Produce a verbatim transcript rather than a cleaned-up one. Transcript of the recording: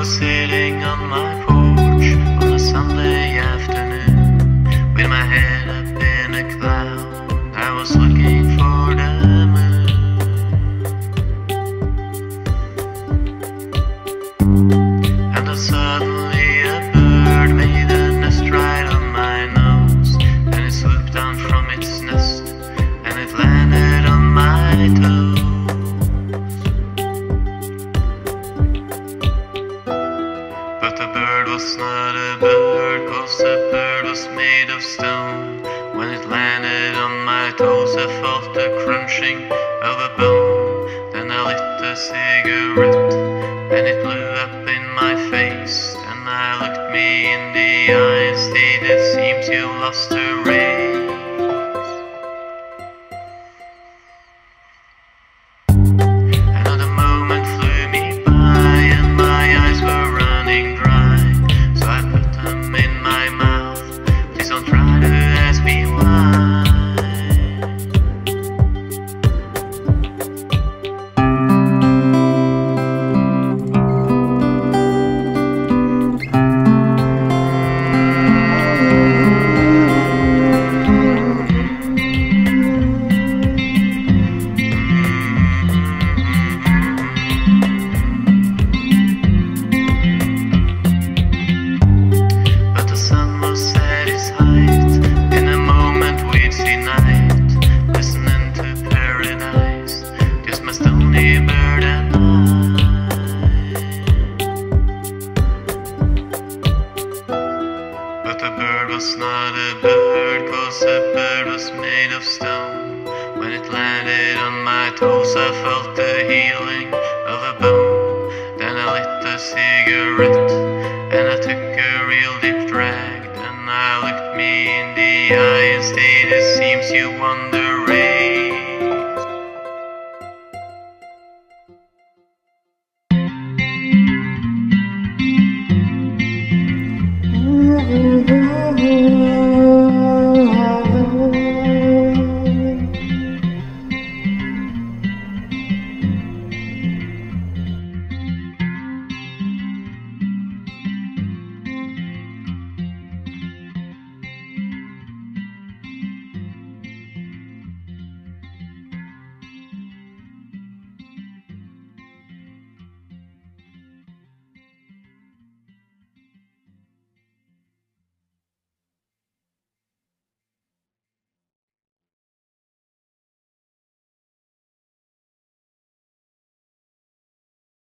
was sitting on my porch on a Sunday afternoon, with my head up in a cloud. I was looking for the moon, and then suddenly a bird made a nest right on my nose. Then it swooped down from its nest, and it landed on my toes. But the bird was not a bird, 'cause the bird was made of stone. When it landed on my toes, I felt the crunching of a bone. Then I lit a cigarette, and it blew up in my face. And I looked me in the eyes, did it seems you lost her